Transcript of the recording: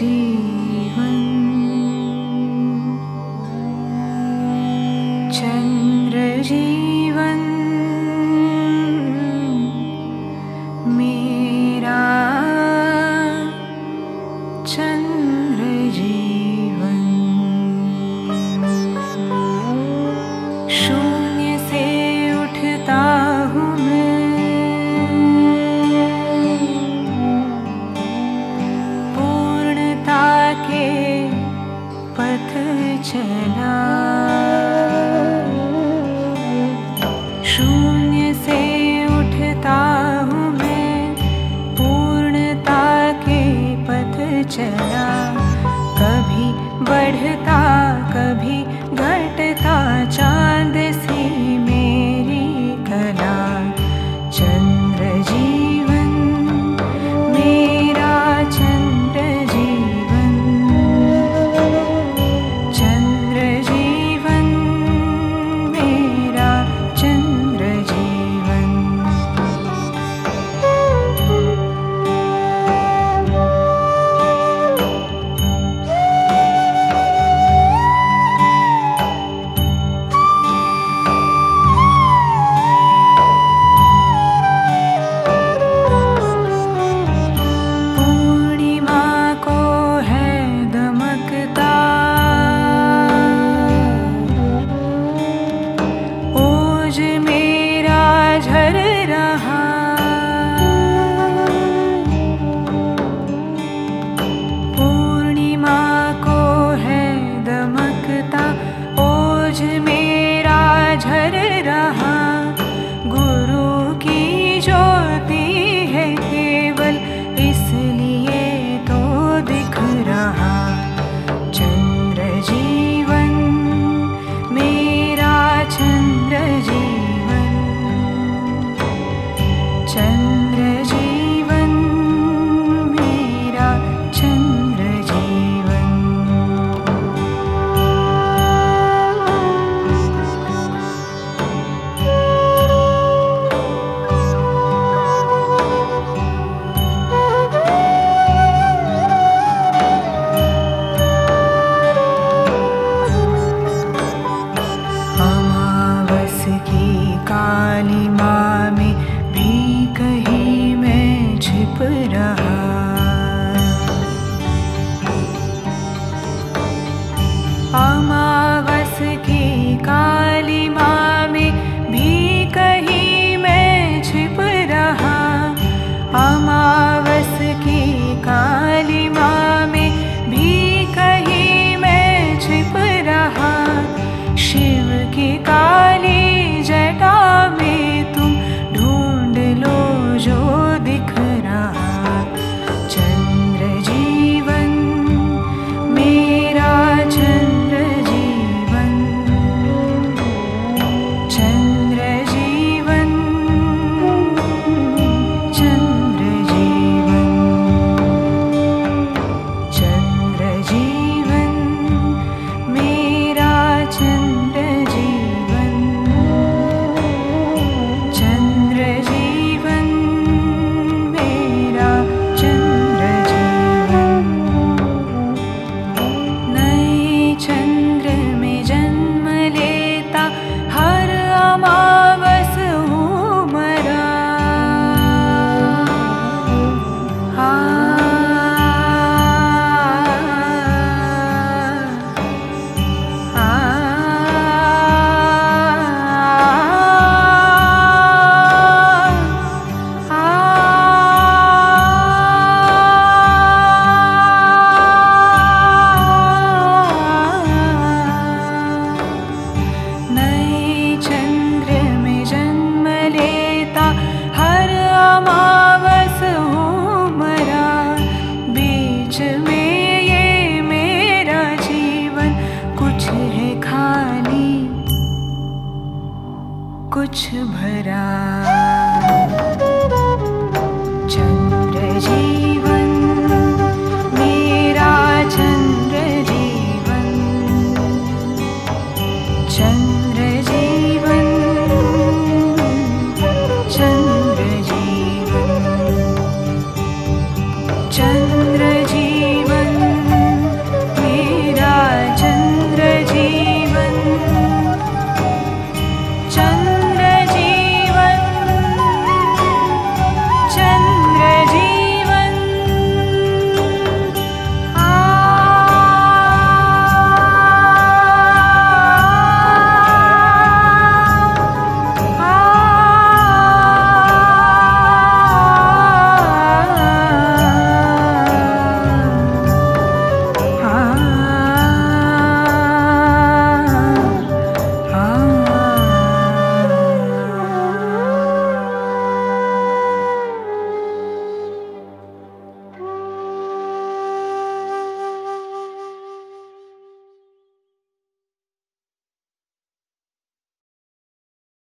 जीवन चंद्र जीवन मेरा चंद्र जीवन शून्य से उठता हूँ मैं पूर्णता के पथ चला शून्य से उठता हूँ मैं पूर्णता के पथ चला कभी बढ़ता कभी घटता चांद सी मेरी कला चंद्र जीवन मेरा चंद्र जीवन चंद्र जीवन मेरा चंद्र जीवन पूर्णिमा को है दमकता ओज मेरा झर रहा पूर्णिमा को है दमकता ओज मेरा झर रहा गुरु की ज्योति है केवल इसलिए तो दिख रहा चंद्र जीवन मेरा चंद्र जीवन चंद्र जीवन मेरा चंद्र जीवन अमावस की काली माँ में भी कहीं मैं छिप रहा अमावस की काली माँ में भी कहीं मैं छिप रहा अमावस की काली माँ में भी कहीं मैं छिप रहा शिव की काली जटा में तुम ढूंढ लो जो दिख रहा चंद्र जीवन मेरा चंद्र जीवन चंद्र जीवन चंद्र जीवन चंद्र जीवन मेरा चंद्र जीवन चंद्र जीवन मेरा चंद्र जीवन नए चंद्र में जन्म लेता हर अमावस हूँ मरा नए चंद्र में जन्म लेता हर अमावस हूँ मरा बीच में ये मेरा जीवन कुछ है खाली कुछ भरा